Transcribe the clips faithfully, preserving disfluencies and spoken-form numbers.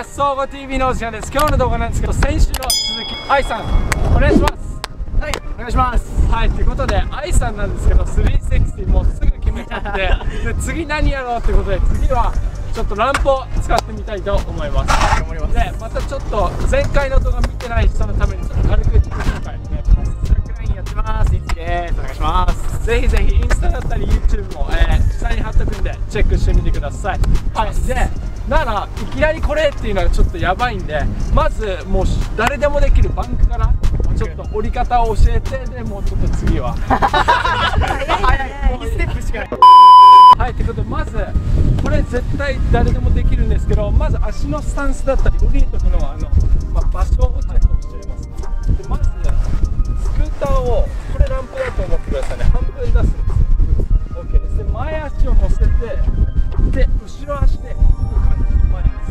ます。総合 ティーブイ のお時間です。今日の動画なんですけど、先週の続き、愛さんお願いします。 はい、お願いします。 はい、ということで愛さんなんですけど、スリーシックスティーもうすぐ決めちゃってで次何やろうってことで、次はちょっとランプを使ってみたいと思います。 頑張ります。 でまたちょっと前回の動画見てない人のためにちょっと軽く自己紹介お願いします。 スラックラインやってます。いちです。お願いします。 ぜひぜひインスタだったり YouTube も、えー、下に貼っとくんでチェックしてみてください。はい、でならいきなりこれっていうのはちょっとやばいんで、まずもう誰でもできるバンクからちょっと折り方を教えて、でもうちょっと次は早い、もうステップしかない。 はい、ということでまずこれ絶対誰でもできるんですけど、まず足のスタンスだったり降りる時のあの、まあ、場所をちょっと教えます。でまずスクーターを、これランプだと思ってくださいね、半分出すんです。 OK です。で前足を乗せて、で後ろ足で前です。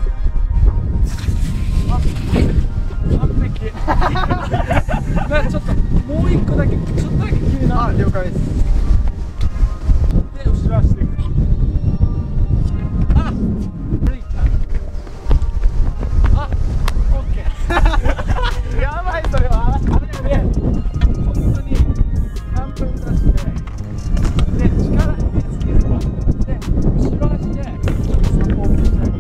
あ、完璧なんかちょっともう一個だけ、ちょっとだけ急な。 あ、了解です。 で後ろ足でいく。あ、歩いた。あ、OK やばい、それは。 で、本当にさんぶん出して、で、力入れすぎずば、で、後ろ足でサポートしてあげ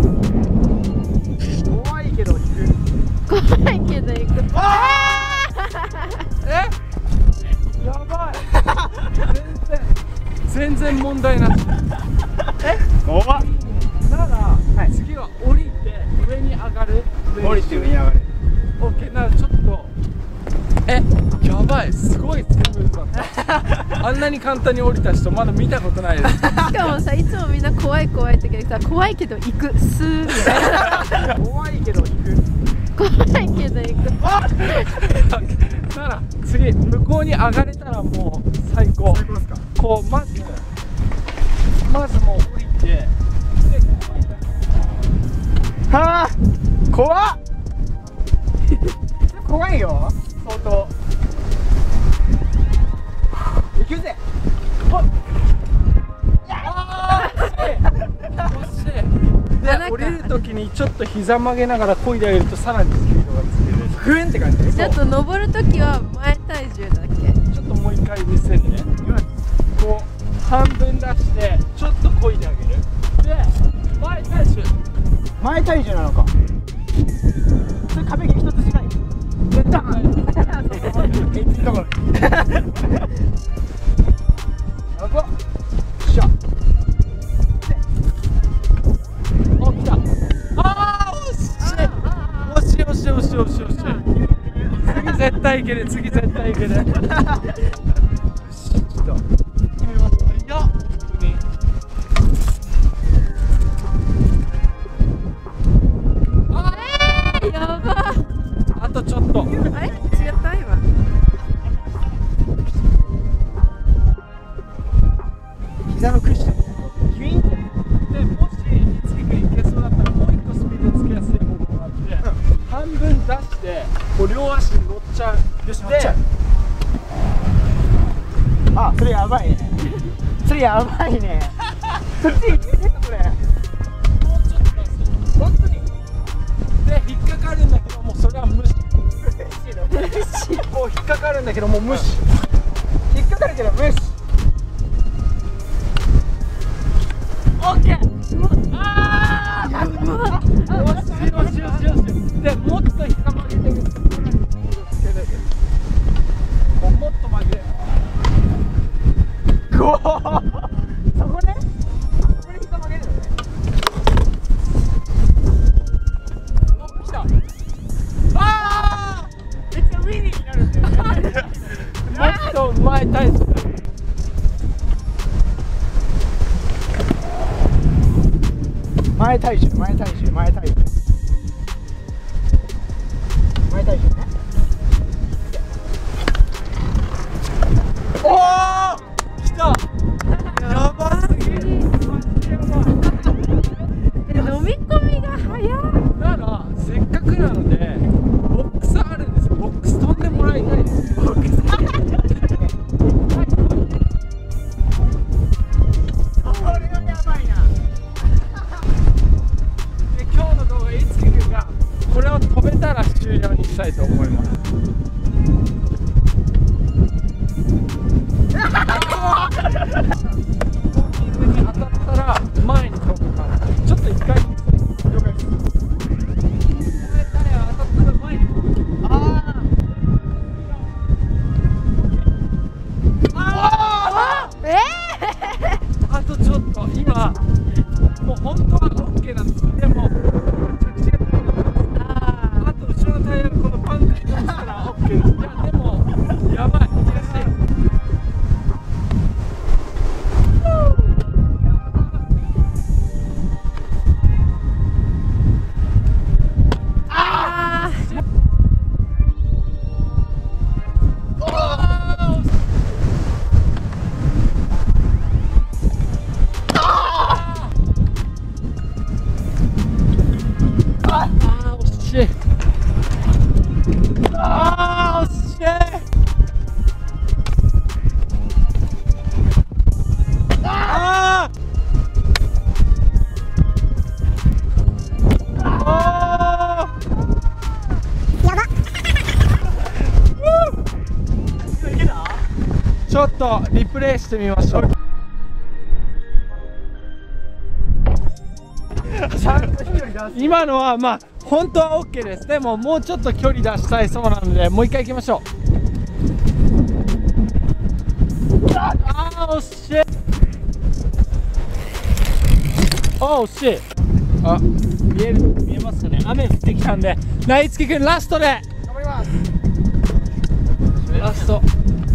る。 怖いけど、行く。 怖いけど行く。 え？やばい全然、全然問題なし。え？ 怖っ。 なら、 はい、 次は降りて上に上がる。 降りて上に上がる。 オッケー、ならちょっと、え、やばい、すごいスムーズだった。あんなに簡単に降りた人まだ見たことないです。 しかもさ、いつもみんな怖い怖いって言うけどさ、怖いけど行く、スーみたいな。 怖いけど、行く。 怖いけど行く。 なら次向こうに上がれたらもう最高。 最高ですか。 こうまずまずもう降りて、ではあ、怖っ。怖いよ、相当。行くぜ。 あー惜しい。で降りるときにちょっと膝曲げながら漕いであげるとさらにスピードがつける。 ふんって感じ。 ちょっと登るときは前体重だっけ？ ちょっともう一回見せるね。こう半分出してちょっと漕いであげる。で前体重、 前体重なのか。それ壁激突しない。 でダーンエッジのところ。やばっ。しゃ。 お、来た。あー、惜しい惜しい惜しい惜しい惜しい惜しい。次絶対いける、次絶対いける。よし、ちょっと決めます。いや、海。あえー、やば。 ー、あとちょっと。 あれ？違った今。 膝のクッション。キュインって。 で、もし次がいけそうだったらもう一個スピードつけやすい方法があって、半分出してこう両足に乗っちゃう。 よし、乗っちゃう。あ、それやばいね。それやばいね。そっち行ってるこれ。 もうちょっと出す。 本当に。 で、引っかかるんだけど、もうそれは無視。もう引っかかるんだけど、もう無視。 引っかかるけど無視。 オッケー。ああ。よしよしよしよし。で、もっと膝曲げてみる。もうもっと曲げる。 ごー。そこね。そこで膝曲げるのね。 お、来た。ああ。 めっちゃウィニーになるんだよね。 もっと前体重だ。 前体重、前体重、前体重。前体重ね。 おお、来た。やばすぎる。 え、飲み込みが早い。 ならせっかくなのでボックスあるんですよ。ボックス飛んでもらいたいです。ボックス。 これはやばいな。 で今日の動したいと思います。水に当たったら前に飛ぶ感じ。ちょっと一回了解です。誰当たったら前に飛ぶ。ああえあとちょっと今もう本当は OK なんです。でも着地が取れなかったです。あと後ろのタイヤがこのバンクに乗ったら OK です。いやでもやばい悔しい。 ああー惜しい。あー惜しい。あーあーやばいけた？ ちょっとリプレイしてみましょう。 ちゃんと飛距離出す。 今のはまあ本当は OK です。でももうちょっと距離出したいそうなのでもう一回行きましょう。ああ惜しい。あー惜しい。あ見える見えますかね。雨降ってきたんでナイツキ君ラストで頑張ります。 ラスト。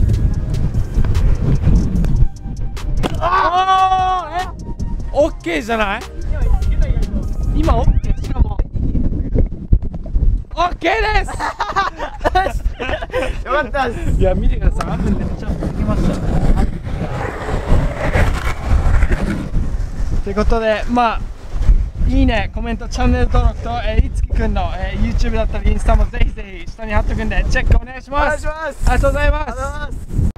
ああえ OK じゃない？今 OK しかも OK ですよかったです。 いや見てください、雨めっちゃ降ってきましたね。ということでまあいいね、コメント、チャンネル登録と、えー、いつきくんの、えー、YouTube だったりインスタもぜひぜひ下に貼っとくんでチェックお願いします。 お願いします。 ありがとうございます。 ありがとうございます。